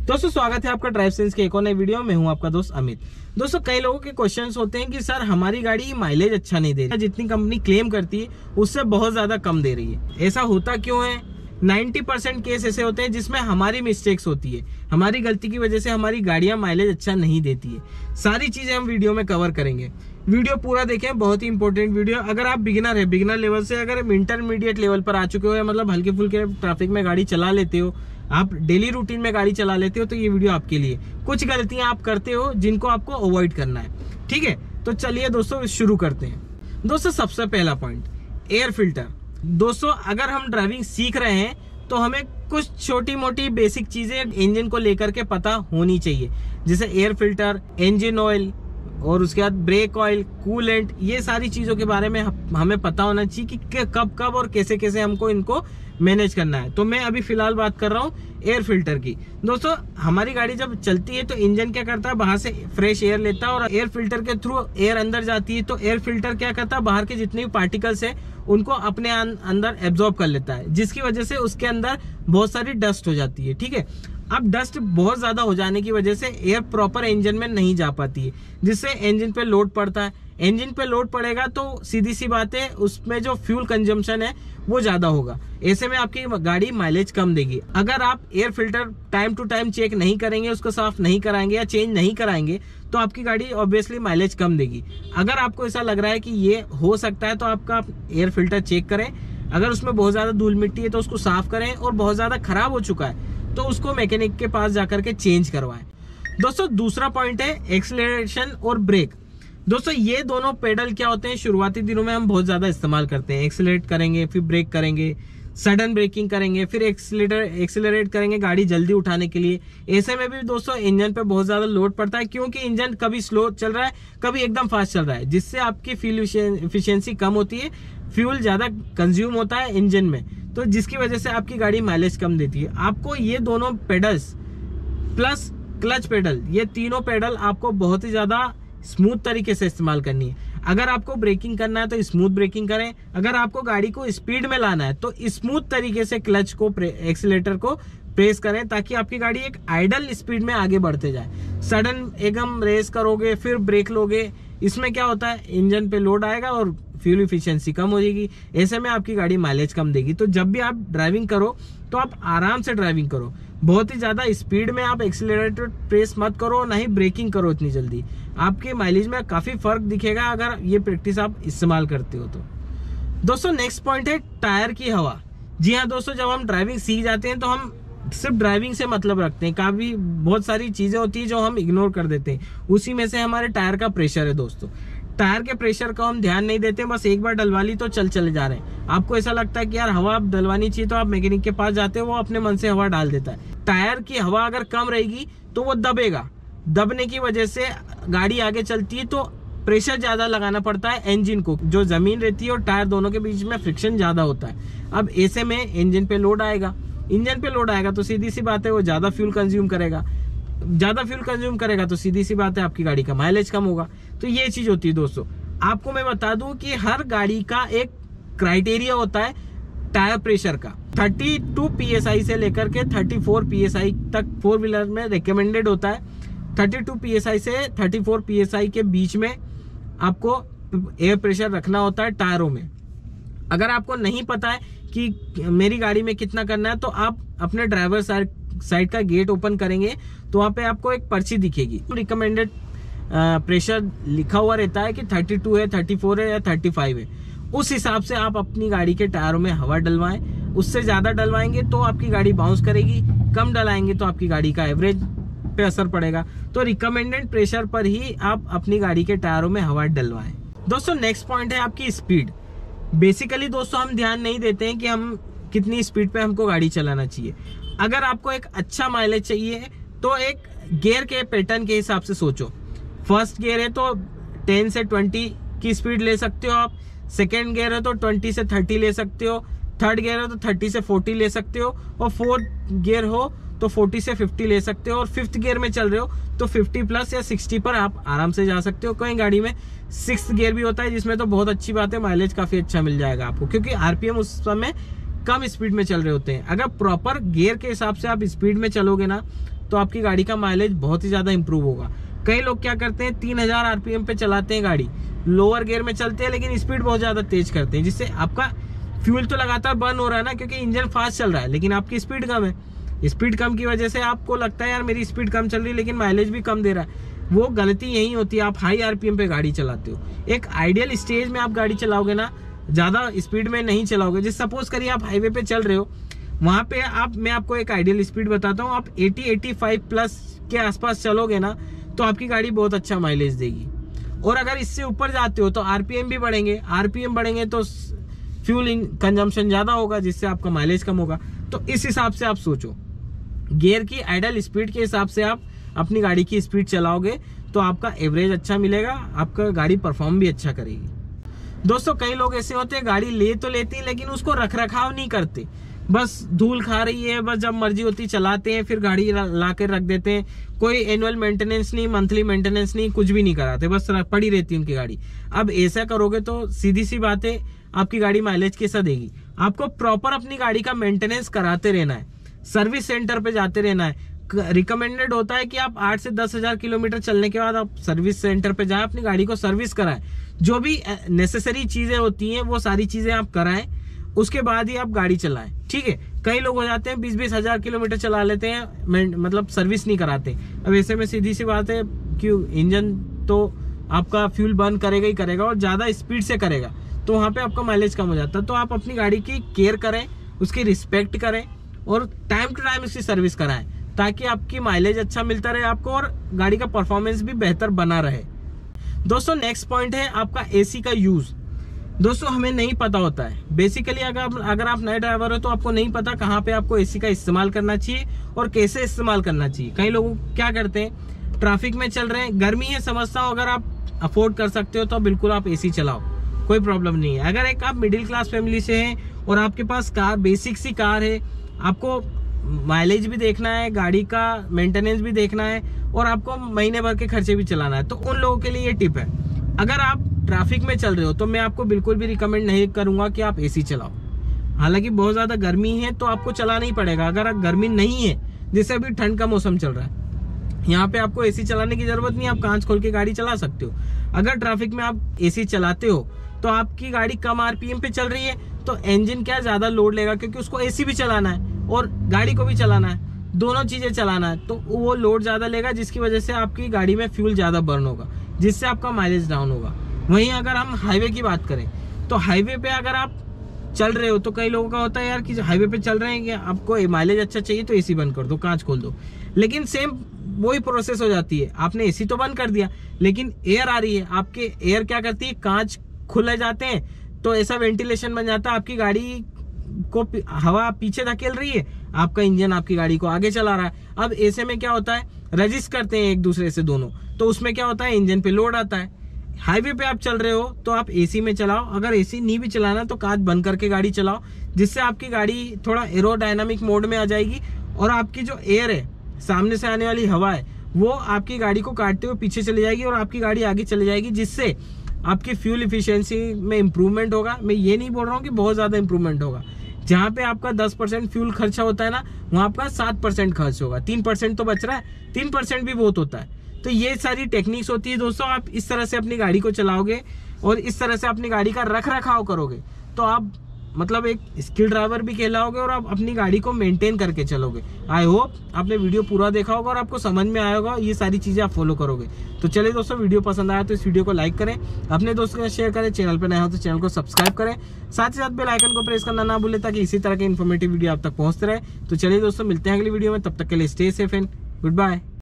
दोस्तों स्वागत है आपका ड्राइव सेंस के एक और नए वीडियो में। हूं आपका दोस्त अमित। दोस्तों कई लोगों के क्वेश्चंस होते हैं कि सर हमारी गाड़ी माइलेज अच्छा नहीं दे रही, जितनी कंपनी क्लेम करती है उससे बहुत ज्यादा कम दे रही है। ऐसा होता क्यों है? 90% केस ऐसे होते हैं जिसमें हमारी मिस्टेक्स होती है, हमारी गलती की वजह से हमारी गाड़ियां माइलेज अच्छा नहीं देती है। सारी चीजें हम वीडियो में कवर करेंगे। वीडियो पूरा देखें, बहुत ही इंपॉर्टेंट वीडियो। अगर आप बिगिनर है, बिगिनर लेवल से अगर इंटरमीडिएट लेवल पर आ चुके हो या मतलब हल्के फुल्के ट्रैफिक में गाड़ी चला लेते हो, आप डेली रूटीन में गाड़ी चला लेते हो, तो ये वीडियो आपके लिए। कुछ गलतियां आप करते हो जिनको आपको अवॉइड करना है, ठीक है? तो चलिए दोस्तों शुरू करते हैं। दोस्तों सबसे पहला पॉइंट, एयर फिल्टर। दोस्तों अगर हम ड्राइविंग सीख रहे हैं तो हमें कुछ छोटी मोटी बेसिक चीजें इंजन को लेकर के पता होनी चाहिए, जैसे एयर फिल्टर, इंजन ऑयल और उसके बाद ब्रेक ऑयल, कूलेंट। ये सारी चीजों के बारे में हमें पता होना चाहिए कि कब कब और कैसे कैसे हमको इनको मैनेज करना है। तो मैं अभी फिलहाल बात कर रहा हूँ एयर फिल्टर की। दोस्तों हमारी गाड़ी जब चलती है तो इंजन क्या करता है, बाहर से फ्रेश एयर लेता है और एयर फिल्टर के थ्रू एयर अंदर जाती है। तो एयर फिल्टर क्या करता है, बाहर के जितने भी पार्टिकल्स है उनको अपने अंदर एब्जॉर्ब कर लेता है, जिसकी वजह से उसके अंदर बहुत सारी डस्ट हो जाती है, ठीक है? अब डस्ट बहुत ज्यादा हो जाने की वजह से एयर प्रॉपर इंजन में नहीं जा पाती है, जिससे इंजन पे लोड पड़ता है। इंजन पे लोड पड़ेगा तो सीधी सी बात है, उसमें जो फ्यूल कंजम्पशन है वो ज्यादा होगा। ऐसे में आपकी गाड़ी माइलेज कम देगी। अगर आप air filter time to time check नहीं करेंगे, उसको साफ नहीं कराएंगे या चेंज नहीं कराएंगे, तो आपकी गाड़ी ऑब्वियसली माइलेज कम देगी। अगर आपको ऐसा लग रहा है कि ये हो सकता है तो आपका एयर फिल्टर चेक करें। अगर उसमें बहुत ज्यादा धूल मिट्टी है तो उसको साफ करें, और बहुत ज्यादा खराब हो चुका है तो उसको मैकेनिक के पास जाकर के चेंज करवाएं। दोस्तों दूसरा पॉइंट है एक्सीलरेशन और ब्रेक। दोस्तों ये दोनों पेडल क्या होते हैं, शुरुआती दिनों में हम बहुत ज्यादा इस्तेमाल करते हैं। एक्सीलरेट करेंगे, फिर ब्रेक करेंगे, सडन ब्रेकिंग करेंगे, फिर एक्सीलरेट करेंगे गाड़ी जल्दी उठाने के लिए। ऐसे में भी दोस्तों इंजन पे बहुत ज्यादा लोड पड़ता है, क्योंकि इंजन कभी स्लो चल रहा है, कभी एकदम फास्ट चल रहा है, जिससे आपकी फ्यूल एफिशिएंसी कम होती है, फ्यूल ज्यादा कंज्यूम होता है इंजन में, तो जिसकी वजह से आपकी गाड़ी माइलेज कम देती है। आपको ये दोनों पेडल्स प्लस क्लच पेडल, ये तीनों पेडल आपको बहुत ही ज्यादा स्मूथ तरीके से इस्तेमाल करनी है। अगर आपको ब्रेकिंग करना है तो स्मूथ ब्रेकिंग करें। अगर आपको गाड़ी को स्पीड में लाना है तो स्मूथ तरीके से क्लच को, एक्सीलेटर को प्रेस करें, ताकि आपकी गाड़ी एक आइडल स्पीड में आगे बढ़ते जाए। सडन एकदम रेस करोगे फिर ब्रेक लोगे, इसमें क्या होता है, इंजन पे लोड आएगा और फ्यूल एफिशिएंसी कम हो जाएगी। ऐसे में आपकी गाड़ी माइलेज कम देगी। तो जब भी आप ड्राइविंग करो तो आप आराम से ड्राइविंग करो। बहुत ही ज्यादा स्पीड में आप एक्सीलरेटर प्रेस मत करो, ना ही ब्रेकिंग करो इतनी जल्दी। आपके माइलेज में काफी फर्क दिखेगा अगर ये प्रैक्टिस आप इस्तेमाल करते हो तो। दोस्तों नेक्स्ट पॉइंट है टायर की हवा। जी हाँ दोस्तों, जब हम ड्राइविंग सीख जाते हैं तो हम सिर्फ ड्राइविंग से मतलब रखते हैं, काफी बहुत सारी चीजें होती है जो हम इग्नोर कर देते हैं। उसी में से हमारे टायर का प्रेशर है। दोस्तों टायर के प्रेशर को हम ध्यान नहीं देते, बस एक बार डलवा ली तो चले जा रहे हैं। आपको ऐसा लगता है कि यार हवा डलवानी चाहिए, तो आप मैकेनिक के पास जाते हो, वो अपने मन से हवा डाल देता है। टायर की हवा अगर कम रहेगी तो वो दबेगा, दबने की वजह से गाड़ी आगे चलती है, तो प्रेशर ज्यादा लगाना पड़ता है इंजन को। जो जमीन रहती है और टायर दोनों के बीच में फ्रिक्शन ज्यादा होता है। अब ऐसे में इंजन पे लोड आएगा, इंजन पे लोड आएगा तो सीधी सी बात है वो ज्यादा फ्यूल कंज्यूम करेगा, ज्यादा फ्यूल कंज्यूम करेगा तो सीधी सी बात है आपकी गाड़ी का माइलेज कम होगा। तो ये चीज होती है। दोस्तों आपको मैं बता दूं कि हर गाड़ी का एक क्राइटेरिया होता है टायर प्रेशर का। 32 PSI से लेकर के 34 PSI तक फोर व्हीलर में रिकमेंडेड होता है। 32 PSI से 34 PSI के बीच में आपको एयर प्रेशर रखना होता है टायरों में। अगर आपको नहीं पता है कि मेरी गाड़ी में कितना करना है, तो आप अपने ड्राइवर साइड का गेट ओपन करेंगे तो वहां पे आपको एक पर्ची दिखेगी, रिकमेंडेड प्रेशर लिखा हुआ रहता है कि 32 है, 34 है या 35 है। उस हिसाब से आप अपनी गाड़ी के टायरों में हवा डलवाएं। उससे ज्यादा डलवाएंगे तो आपकी गाड़ी बाउंस करेगी, कम डलाएंगे तो आपकी गाड़ी का एवरेज पे असर पड़ेगा। तो रिकमेंडेड प्रेशर पर ही आप अपनी गाड़ी के टायरों में हवा डलवाएं। दोस्तों नेक्स्ट पॉइंट है आपकी स्पीड। बेसिकली दोस्तों हम ध्यान नहीं देते हैं कि हम कितनी स्पीड पे हमको गाड़ी चलाना चाहिए। अगर आपको एक अच्छा माइलेज चाहिए तो एक गियर के पैटर्न के हिसाब से सोचो। फर्स्ट गियर है तो 10 से 20 की स्पीड ले सकते हो आप। सेकेंड गियर है तो 20 से 30 ले सकते हो। थर्ड गियर है तो 30 से 40 ले सकते हो। और फोर्थ गियर हो तो 40 से 50 ले सकते हो। और फिफ्थ गियर में चल रहे हो तो 50 प्लस या 60 पर आप आराम से जा सकते हो। कई गाड़ी में सिक्स्थ गियर भी होता है, जिसमें तो बहुत अच्छी बात है, माइलेज काफी अच्छा मिल जाएगा आपको, क्योंकि आरपीएम उस समय कम स्पीड में चल रहे होते हैं। अगर प्रॉपर गियर के हिसाब से आप स्पीड में चलोगे ना तो आपकी गाड़ी का माइलेज बहुत ही ज़्यादा इंप्रूव होगा। कई लोग क्या करते हैं 3000 आरपीएम पे चलाते हैं गाड़ी, लोअर गियर में चलते हैं लेकिन स्पीड बहुत ज़्यादा तेज करते हैं, जिससे आपका फ्यूल तो लगातार बर्न हो रहा है ना, क्योंकि इंजन फास्ट चल रहा है लेकिन आपकी स्पीड कम है। स्पीड कम की वजह से आपको लगता है यार मेरी स्पीड कम चल रही है लेकिन माइलेज भी कम दे रहा है। वो गलती यही होती है, आप हाई आरपीएम पे गाड़ी चलाते हो। एक आइडियल स्टेज में आप गाड़ी चलाओगे ना, ज़्यादा स्पीड में नहीं चलाओगे। जिस सपोज करिए आप हाईवे पे चल रहे हो, वहाँ पे मैं आपको एक आइडियल स्पीड बताता हूँ, आप 80-85 प्लस के आसपास चलोगे ना तो आपकी गाड़ी बहुत अच्छा माइलेज देगी। और अगर इससे ऊपर जाते हो तो आरपीएम भी बढ़ेंगे, आरपीएम बढ़ेंगे तो फ्यूल कंजम्पशन ज़्यादा होगा, जिससे आपका माइलेज कम होगा। तो इस हिसाब से आप सोचो, गियर की आइडल स्पीड के हिसाब से आप अपनी गाड़ी की स्पीड चलाओगे तो आपका एवरेज अच्छा मिलेगा, आपका गाड़ी परफॉर्म भी अच्छा करेगी। दोस्तों कई लोग ऐसे होते हैं गाड़ी ले तो लेती है लेकिन उसको रख रखाव नहीं करते, बस धूल खा रही है, बस जब मर्जी होती चलाते हैं, फिर गाड़ी ला कर रख देते हैं। कोई एनुअल मेंटेनेंस नहीं, मंथली मेंटेनेंस नहीं, कुछ भी नहीं कराते, बस पड़ी रहती है उनकी गाड़ी। अब ऐसा करोगे तो सीधी सी बात है आपकी गाड़ी माइलेज कैसा देगी। आपको प्रॉपर अपनी गाड़ी का मेंटेनेंस कराते रहना है, सर्विस सेंटर पे जाते रहना है। रिकमेंडेड होता है कि आप 8 से 10,000 किलोमीटर चलने के बाद आप सर्विस सेंटर पे जाएं, अपनी गाड़ी को सर्विस कराएं, जो भी नेसेसरी चीजें होती हैं वो सारी चीजें आप कराएं, उसके बाद ही आप गाड़ी चलाएं। ठीक है, कई लोग हो जाते हैं 20-20 हजार किलोमीटर चला लेते हैं, मतलब सर्विस नहीं कराते। अब ऐसे में सीधी सी बात है कि इंजन तो आपका फ्यूल बर्न करेगा ही करेगा और ज्यादा स्पीड से करेगा, तो वहां पे आपका माइलेज कम हो जाता है। तो आप अपनी गाड़ी की केयर करें, उसकी रिस्पेक्ट करें और टाइम टू टाइम उसकी सर्विस कराएं, ताकि आपकी माइलेज अच्छा मिलता रहे आपको और गाड़ी का परफॉर्मेंस भी बेहतर बना रहे। दोस्तों नेक्स्ट पॉइंट है आपका एसी का यूज। दोस्तों हमें नहीं पता होता है, बेसिकली अगर आप नए ड्राइवर हो तो आपको नहीं पता कहाँ पे आपको एसी का इस्तेमाल करना चाहिए और कैसे इस्तेमाल करना चाहिए। कई लोग क्या करते हैं, ट्रैफिक में चल रहे हैं, गर्मी है समझता हूँ, अगर आप अफोर्ड कर सकते हो तो बिल्कुल आप एसी चलाओ, कोई प्रॉब्लम नहीं है। अगर एक आप मिडिल क्लास फैमिली से हैं और आपके पास कार, बेसिक सी कार है, आपको माइलेज भी देखना है, गाड़ी का मेंटेनेंस भी देखना है और आपको महीने भर के खर्चे भी चलाना है, तो उन लोगों के लिए ये टिप है। अगर आप ट्रैफिक में चल रहे हो तो मैं आपको बिल्कुल भी रिकमेंड नहीं करूंगा कि आप एसी चलाओ। हालांकि बहुत ज्यादा गर्मी है तो आपको चलाना ही पड़ेगा। अगर गर्मी नहीं है, जैसे अभी ठंड का मौसम चल रहा है, यहाँ पे आपको एसी चलाने की जरूरत नहीं, आप कांच खोल के गाड़ी चला सकते हो। अगर ट्रैफिक में आप एसी चलाते हो तो आपकी गाड़ी कम आरपीएम पे चल रही है तो इंजन क्या ज्यादा लोड लेगा, क्योंकि उसको एसी भी चलाना है और गाड़ी को भी चलाना है, दोनों चीजें चलाना है, तो वो लोड ज्यादा लेगा, जिसकी वजह से आपकी गाड़ी में फ्यूल ज्यादा बर्न होगा, जिससे आपका माइलेज डाउन होगा। वहीं अगर हम हाईवे की बात करें तो हाईवे पे अगर आप चल रहे हो तो कई लोगों का होता है यार कि हाईवे पे चल रहे हैं कि आपको माइलेज अच्छा चाहिए तो एसी बंद कर दो, कांच खोल दो, लेकिन सेम वही प्रोसेस हो जाती है। आपने एसी तो बंद कर दिया लेकिन एयर आ रही है, आपके एयर क्या करती है, कांच खुले जाते हैं तो ऐसा वेंटिलेशन बन जाता है, आपकी गाड़ी को हवा पीछे धकेल रही है, आपका इंजन आपकी गाड़ी को आगे चला रहा है। अब ऐसे में क्या होता है, रजिस्ट करते हैं एक दूसरे से दोनों, तो उसमें क्या होता है, इंजन पे लोड आता है। हाईवे पे आप चल रहे हो तो आप एसी में चलाओ, अगर एसी नहीं भी चलाना तो कांच बंद करके गाड़ी चलाओ, जिससे आपकी गाड़ी थोड़ा एरोडायनामिक मोड में आ जाएगी और आपकी जो एयर है, सामने से आने वाली हवा है, वो आपकी गाड़ी को काटते हुए पीछे चली जाएगी और आपकी गाड़ी आगे चली जाएगी, जिससे आपकी फ्यूल इफिशियंसी में इंप्रूवमेंट होगा। मैं ये नहीं बोल रहा हूँ कि बहुत ज्यादा इंप्रूवमेंट होगा, जहाँ पे आपका 10% फ्यूल खर्चा होता है ना, वहाँ आपका 7% खर्च होगा, 3% तो बच रहा है, 3% भी बहुत होता है। तो ये सारी टेक्निक्स होती है दोस्तों, आप इस तरह से अपनी गाड़ी को चलाओगे और इस तरह से अपनी गाड़ी का रख रखाव करोगे तो आप मतलब एक स्किल ड्राइवर भी कहलाओगे और आप अपनी गाड़ी को मेंटेन करके चलोगे। आई होप आपने वीडियो पूरा देखा होगा और आपको समझ में आया होगा, ये सारी चीजें आप फॉलो करोगे। तो चलिए दोस्तों, वीडियो पसंद आया तो इस वीडियो को लाइक करें, अपने दोस्तों के साथ शेयर करें, चैनल पर नया हो तो चैनल को सब्सक्राइब करें, साथ ही साथ बेल आइकन को प्रेस करना ना भूलें ताकि इसी तरह के इन्फॉर्मेटिव वीडियो आप तक पहुंचते रहे। तो चलिए दोस्तों, मिलते हैं अगली वीडियो में, तब तक के लिए stay safe and good bye.